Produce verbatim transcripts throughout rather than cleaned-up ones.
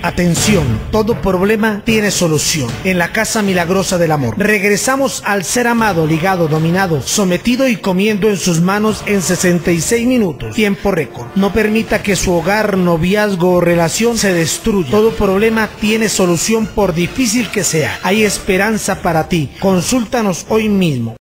Atención, todo problema tiene solución. En la Casa Milagrosa del Amor. Regresamos al ser amado, ligado, dominado, sometido y comiendo en sus manos en sesenta y seis minutos. Tiempo récord. No permita que su hogar, noviazgo o relación se destruya. Todo problema tiene solución por difícil que sea. Hay esperanza para ti. Consúltanos hoy mismo.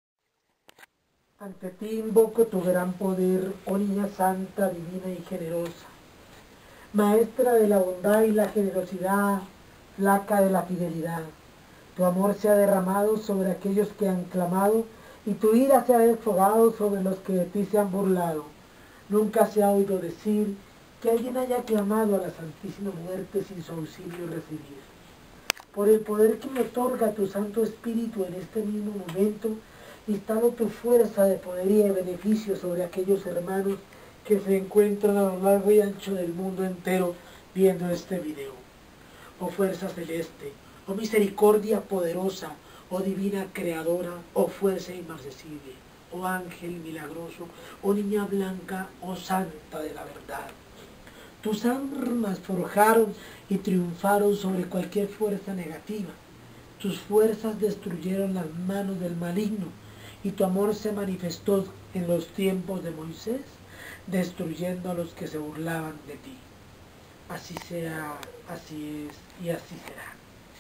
Ante ti invoco tu gran poder, oh niña santa, divina y generosa. Maestra de la bondad y la generosidad, flaca de la fidelidad. Tu amor se ha derramado sobre aquellos que han clamado, y tu ira se ha desfogado sobre los que de ti se han burlado. Nunca se ha oído decir que alguien haya clamado a la Santísima Muerte sin su auxilio recibir. Por el poder que me otorga tu Santo Espíritu en este mismo momento, instalo tu fuerza de poder y de beneficio sobre aquellos hermanos que se encuentran a lo largo y ancho del mundo entero viendo este video. Oh fuerza celeste, oh misericordia poderosa, oh divina creadora, oh fuerza inmarcesible, oh ángel milagroso, oh niña blanca, oh santa de la verdad. Tus armas forjaron y triunfaron sobre cualquier fuerza negativa. Tus fuerzas destruyeron las manos del maligno y tu amor se manifestó en los tiempos de Moisés, destruyendo a los que se burlaban de ti. Así sea, así es y así será.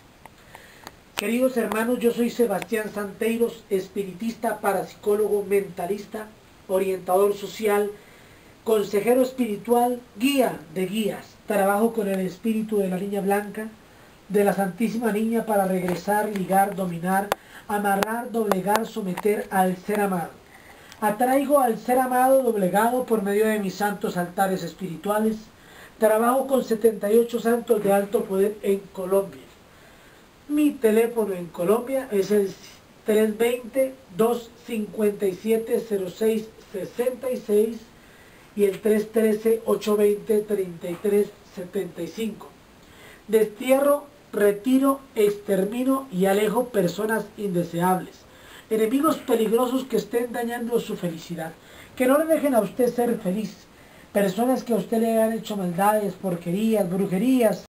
Queridos hermanos, yo soy Sebastián Santeiros, espiritista, parapsicólogo, mentalista, orientador social, consejero espiritual, guía de guías. Trabajo con el espíritu de la niña blanca, de la Santísima Niña para regresar, ligar, dominar, amarrar, doblegar, someter al ser amado. Atraigo al ser amado doblegado por medio de mis santos altares espirituales. Trabajo con setenta y ocho santos de alto poder en Colombia. Mi teléfono en Colombia es el tres dos cero, dos cinco siete, cero seis seis seis y el tres uno tres, ocho dos cero, tres tres siete cinco. Destierro, retiro, extermino y alejo personas indeseables, enemigos peligrosos que estén dañando su felicidad, que no le dejen a usted ser feliz, personas que a usted le han hecho maldades, porquerías, brujerías,